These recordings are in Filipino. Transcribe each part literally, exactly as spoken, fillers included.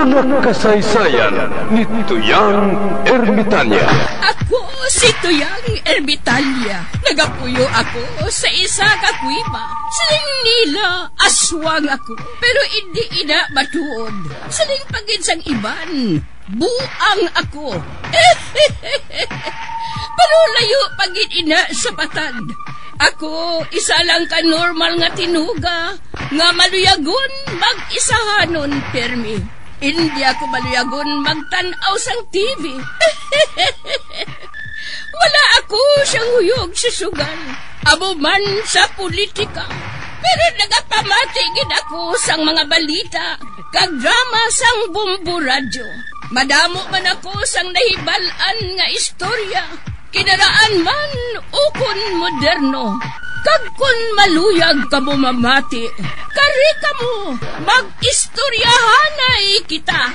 Mga kasaysayan ni Tuyang Ermitanya. Ako si Tuyang Ermitanya. Nagapuyo ako sa isa ka kuiba. Siling nila, aswang ako. Pero hindi ina matuod. Siling pagin sang iban, buang ako. Pero layo pagin ina sa batad. Ako, isa lang ka normal nga tinuga, nga maluyagon mag-isahanon, permi. Hindi ako maluyagon magtanaw sang T V. Wala ako siyang huyog sa sugal, amo man sa politika. Pero nagapamati gid ako sang mga balita, kag drama sang Bumbu Radyo. Madamo man ako sang nahibalan nga istorya, kinaraan man ukon moderno. Kag kun maluyag ka mo mamati, kari ka mo, mag-istoryahanay kita.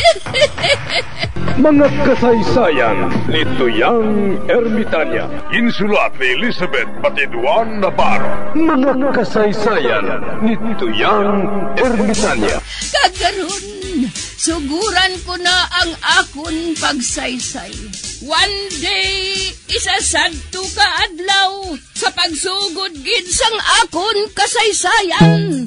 Mga kasaysayan ni Tuyang Ermitanya. Insulat ni Elizabeth Batiduan Navarro. Mga kasaysayan ni Tuyang Ermitanya. Kagaron, suguran ko na ang akon pagsaysay. One day, isasadto ka adlaw sa pagsugod gid sang akon kasaysayan.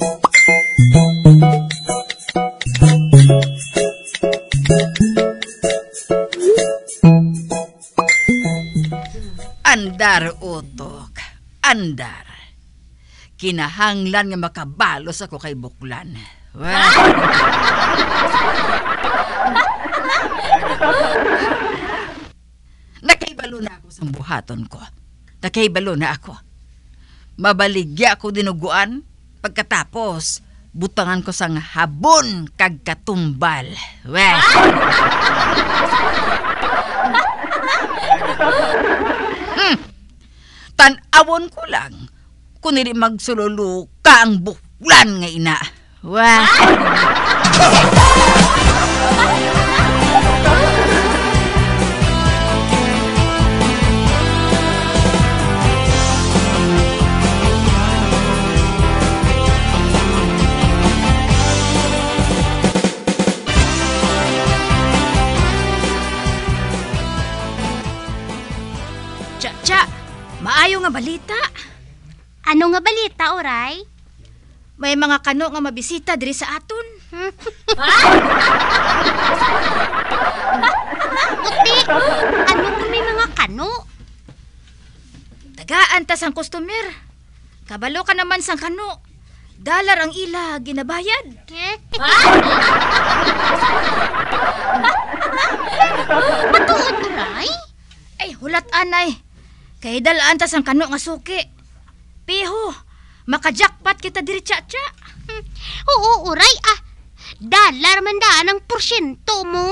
Andar, utok. Andar. Kinahanglan nga makabalos ako kay Buklan. Wow. Nakaibalo na ako sa buhaton ko. Nakaibalo na ako. Mabaligya ako dinuguan. Pagkatapos, butangan ko sang habon kag katumbal. Wow. Hmm. Tan-awon ko lang kung hindi magsululu ka ang Buklan nga ina. Wow. Maayo nga balita. Ano nga balita, oray? May mga kano nga mabisita diri sa aton. Puti, ano kung may mga kano? Tagaan tas ang customer. Kabalo ka naman sang kano. Dalar ang ila ginabayad. Matuod, oray? Ay, hulat anay. Kay dalaan tas ang kano nga suki. Piho, makajakpat kita diri tsa-tsa. Hmm. Oo, uray ah. Dalar man daan ang porsyento mo.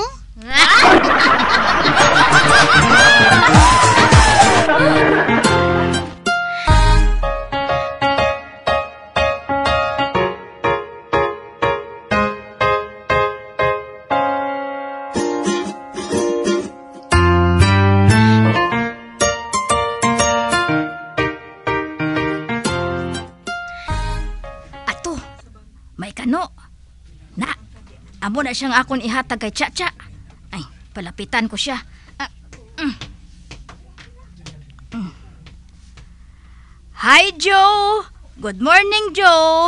Amo na siyang akon ihatag kay Tsa-Tsa. Ay, palapitan ko siya. Uh, mm. Mm. Hi, Joe! Good morning, Joe!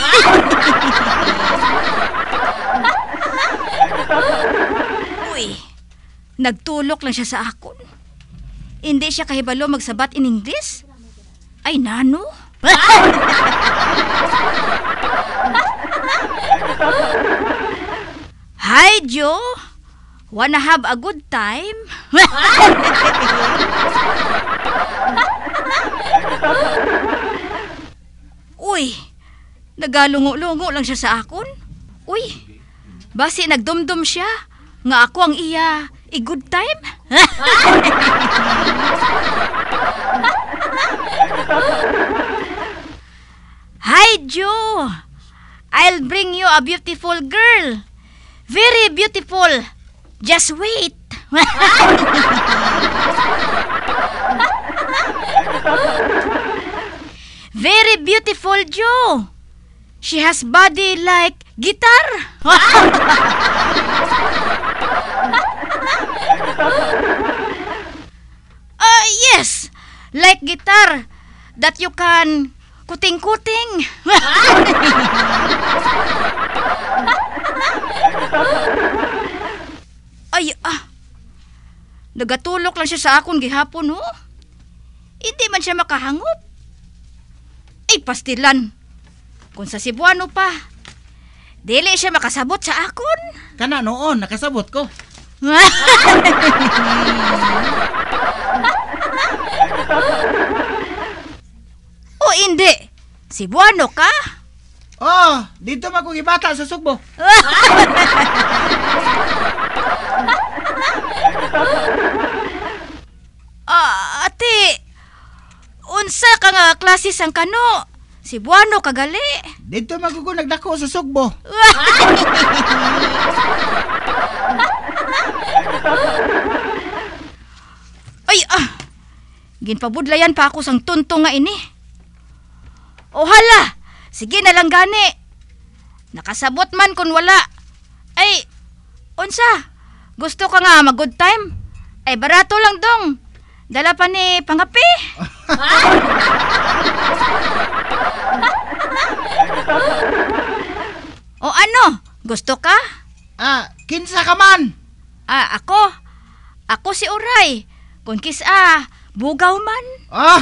Uy, nagtulok lang siya sa akon. Hindi siya kahibalo magsabat in English? Ay, nano? Hi, Joe. Wanna have a good time? Uy, nagalungo-lungo lang siya sa akon. Uy, basi nagdumdum siya nga ako ang iya i-good time? Hi, Joe. I'll bring you a beautiful girl. Very beautiful. Just wait. Very beautiful, Joe. She has body like guitar. you can kuting-kuting. Ay, ah. Nagatulok lang siya sa akon gihapon, oh. Hindi man siya makahangop. Ay, pastilan. Kung sa Cebuano pa, dili siya makasabot sa akon. Kana noon, nakasabot ko. O hindi, Cebuano ka? Oh, dito magkugibata sa Sugbo. Ah, ate, unsa ka nga klase sang kano? Cebuano kagali. Dito magugunagdako sa Sugbo. Ay, ah, ginpabudlayan pa ako sang tunto nga ini. O hala, sige na lang gani. Nakasabot man kun wala. Ay, unsa? Gusto ka nga mag-good time? Ay, barato lang dong. Dala pa ni pangapi. O ano? Gusto ka? Ah, kinsa ka man? Ah, ako? Ako si Uray. Kung kisa, bugaw man. Ah!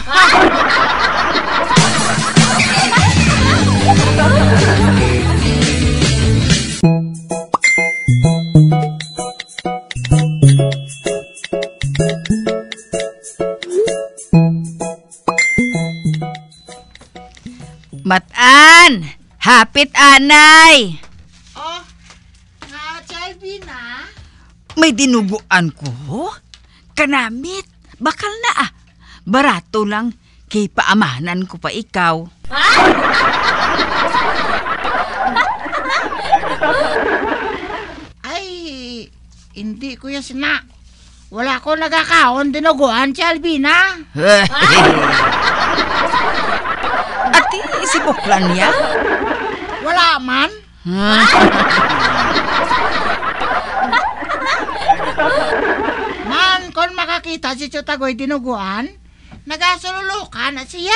Matan! Hapit anay! Oh, nga, Chalby na? May dinuguan ko? Kanamit, bakal na ah. Barato lang, kay paamanan ko pa ikaw. Ay, hindi ko yan sina. Wala ko nagkakaon dinuguan, Chalby na. Ati, si Buklan niya? Wala man. Man, kung makakita si Chutagoy dinuguan, nagasululukan na siya.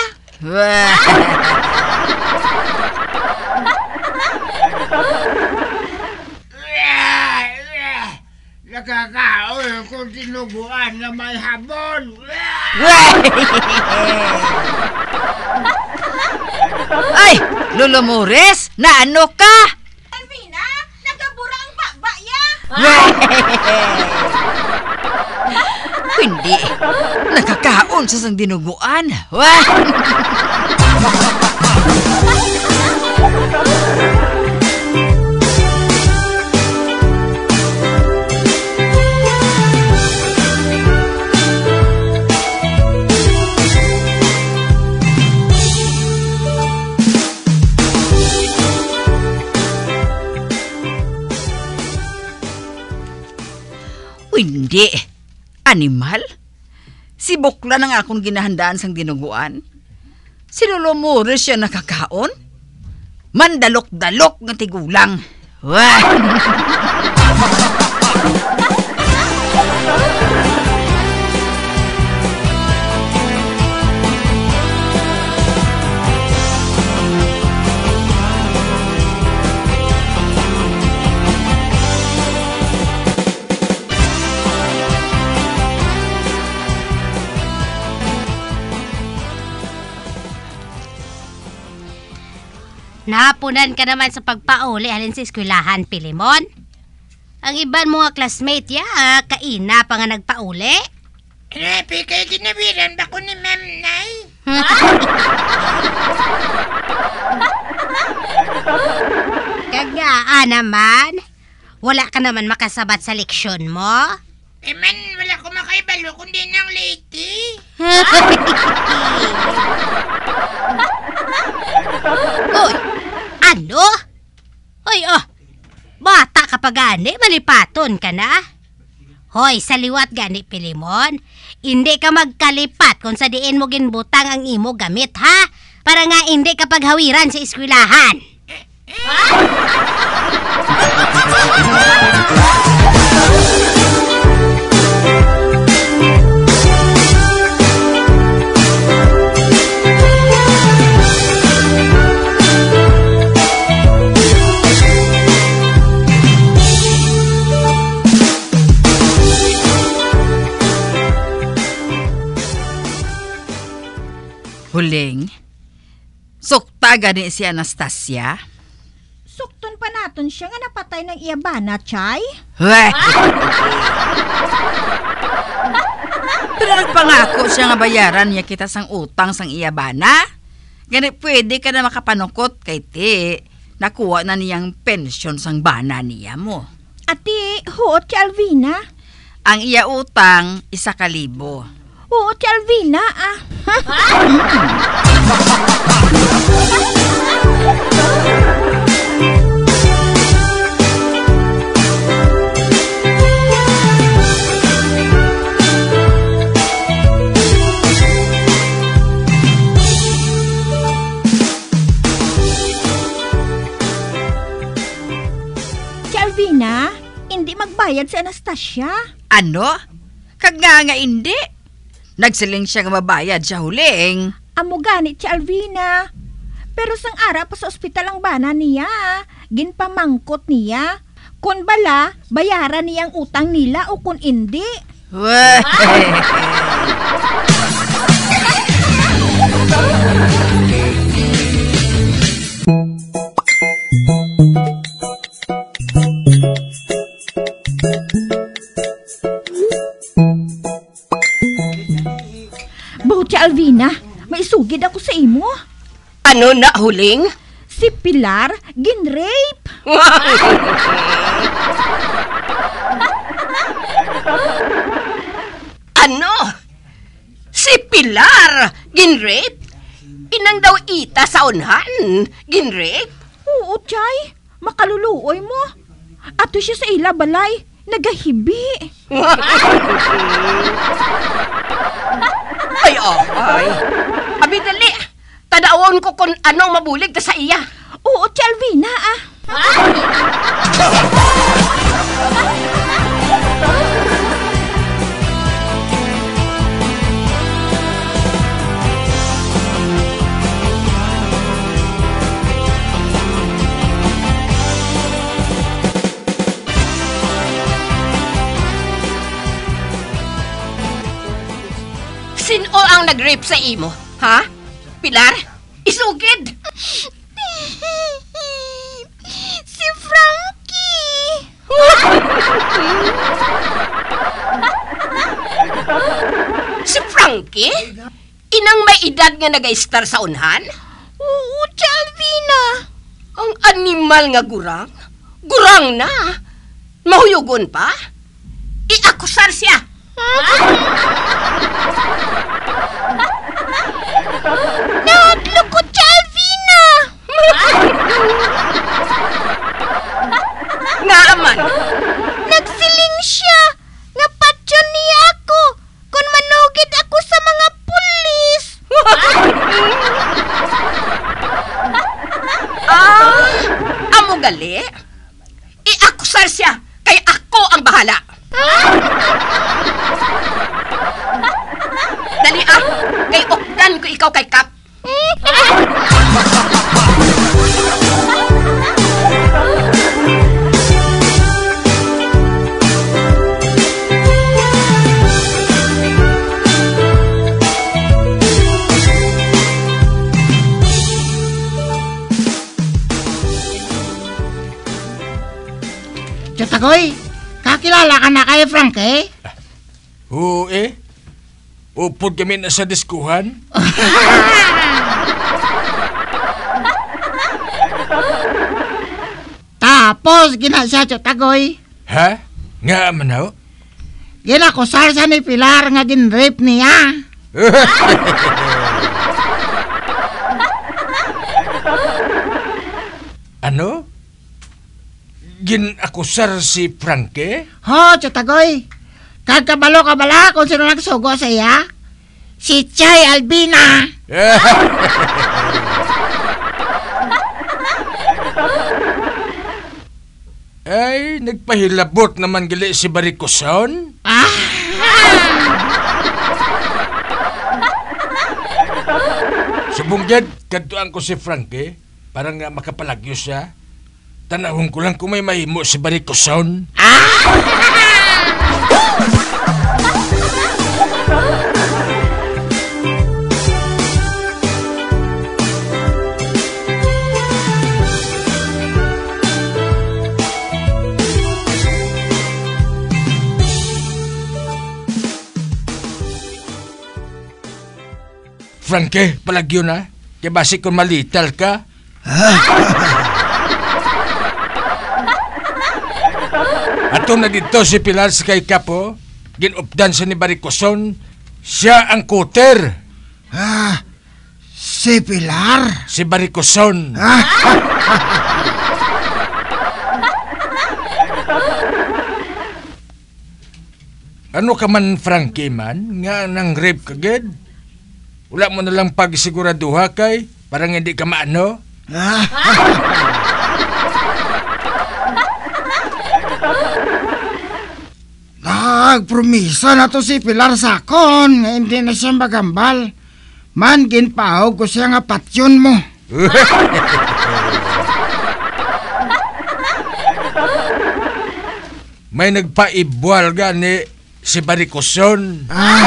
Nakakaon kung dinuguan na may habon. Ay, Lolo Mores, na ano ka? Alvina, nagabura ang babaya. Hindi, nakakaon sa sang dinuguan. Hindi. Animal? Si Buklan ang akong ginahandaan sang dinuguan. Si Lolo Mores siya nakakaon? Mandalok-dalok nga tigulang. Wah! Napunan ka naman sa pagpauli halin sa eskwelahan, Pilimon. Ang iban mga classmate ya, kaina pa nga nagpauli. Napi kayo ginabiran ba ko ni Ma'am Nay? Kagaan naman. Wala ka naman makasabat sa leksyon mo. Eh man, wala ko makaibalo kundi ng lady. Uy, ano? Uy, oh, bata ka pa gani, malipaton ka na. Hoy, sa liwat gani, Pilimon, hindi ka magkalipat kung sa diin mo ginbutang ang imo gamit, ha? Para nga hindi ka paghawiran sa eskwelahan. Huling, sukta gani si Anastasia? Sukton pa naton siya nga napatay ng iyabana, Chay. Weh! Pero nagpangako siya nga bayaran niya kita sang utang sang iyabana. Ganit pwede ka na makapanukot kay ti nakuha na niyang pensyon sang bana niya mo. Ati, huot si Alvina. Ang iya utang, isa kalibo. Huot si Alvina, ah. Alvina, hindi magbayad si Anastasia. Ano? Kag nga nga hindi. Nagsiling siya nga mabayad siya huling. Amo ganit si Alvina. Pero sang ara pa sa ospital ang bana niya. Ginpamangkot niya. Kung bala, bayaran niyang utang nila o kung hindi. Weh! Bawt si Alvina, may isugid ako sa imo. Ano na huling? Si Pilar, ginrape. Ano? Si Pilar, ginrape? Inang daw ita sa unhan, ginrape? Oo, Chay. Makaluluoy mo. Ato siya sa ila balay, nagahibi. Ay, oh, ay. Abi, dali. Tadaon ko kung anong mabulig ta sa iya. Oo, si Alvina, ah. Sino ang nag-rape sa imo? Ha? Pilar? Isugid? Si Frankie. Si Frankie? Inang may edad nga nag-star sa unhan? Oo, si Alvina. Ang animal nga gurang? Gurang na? Mahuyugon pa? Iakusar siya. Nahadlok ko si Alvina. Nga aman. Nagsiling siya. Nga patyon niya ako. Kung manugid ako sa mga pulis. Ah, amo gali? Iakusar siya. Kay ako ang bahala. Dali ah, kay okdan ko ikaw kay Kap. Chatagoy, kakilala ka na kay Frankie? Oo eh. Upod kami na sa diskuhan. Tapos, ginasya Chatagoy. Ha? Nga man ho? Ginakusar sa ni Pilar nga ginrape niya. Ano? Ginakusar si Frankie? Ho, Chatagoy. Kagkabalo ka bala kung sino nagsugo sa iya? Si Chay Albina. Ay, nagpahilabot naman gali si Baricoson. Ah! Subunggad, kadtuan ko si Frankie para nga makapalagyo siya. Tanahon ko lang kung may mahimo si Baricoson. Frankie, palagyo na. Kaya basi kung malital ka. Ato na dito si Pilar sa kay Kapo. Ginupdan sa ni Baricoson. Siya ang kuter. Ah, si Pilar? Si Baricoson. Ano ka man, Frankie man? Nga nang rape ka, ged? Wala mo na lang pagsiguraduha kay parang hindi ka maano? Ah. Nagpromisa na to si Pilar sakon nga hindi na siya magambal. Man, ginpahog ko siya nga patyon mo. May nagpaibwal gani si Baricoson. Ah.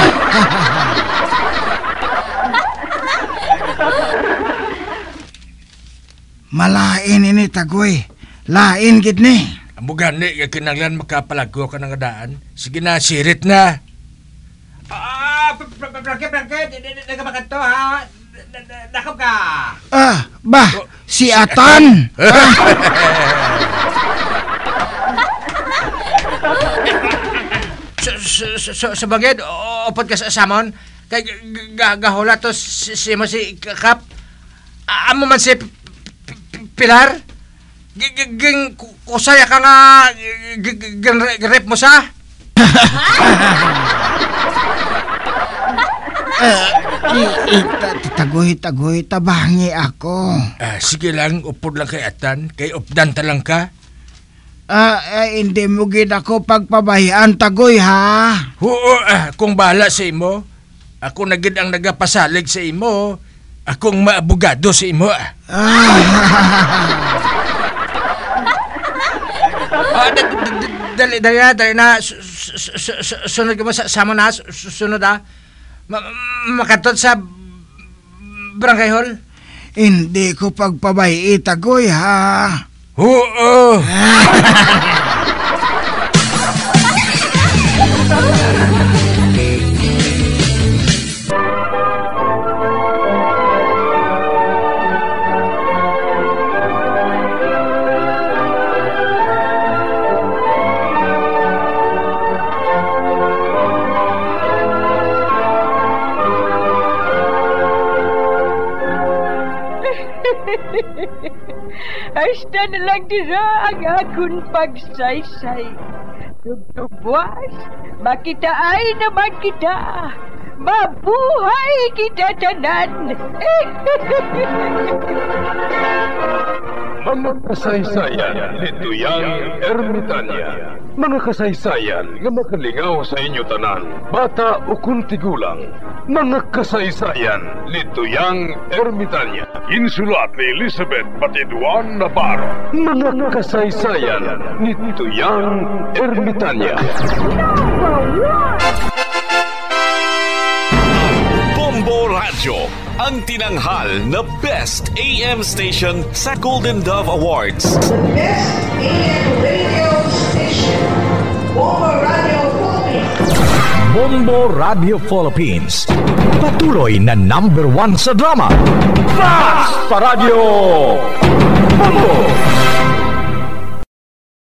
Malain ini tagoy. Lain gid ni. Amo gani nga kinanglan makapalago ka ng daan. Sige na, sirit na. Ah, Frankie, Frankie, nagkabakan to ha. Nakap ka. Ah, bah, si Atan. Sa bagay, upod ka sa samon, kay gahula to si mo si Kap. Amo man si Pilar. Ging kusaya ka nga rep mo sa? Tagoy, tagoy, tabangi ako. Ah, sige lang, upod lang kay Atan. Kay updan ta lang ka. Ah, eh, hindi mo gid ako pagpabayaan, tagoy, ha? Oo, ah, kung bahala sa imo. Ako na gid ang nagapasalig sa imo. Akong maabogado sa imo. Ah. Ah, dali, dali na, dali na. Sunod ka mo sa samo na, sunod ah. Makatod sa barangay hall. Hindi ko pagpabayi, tagoy, ha? Oo. Hasta na lang dira ang akong pagsaysay. Tugtugwas, makitaay naman kita. Mabuhay kita tanan. Mga kasaysayan ni Tuyang Ermitanya. Mga kasaysayan nga makalingaw sa inyo tanan, bata o kuntigulang. Mga kasaysayan ni Tuyang Ermitanya. Insulat ni Elizabeth Batiduan Navarro. Mga kasaysayan ni Tuyang Ermitanya. Bombo Radio, ang tinanghal na Best A M Station sa Golden Dove Awards. Best A M Radio Station, Bombo Radio Philippines. Bombo Radio Philippines, patuloy na number one sa drama. Fast pa Radio! Bombo!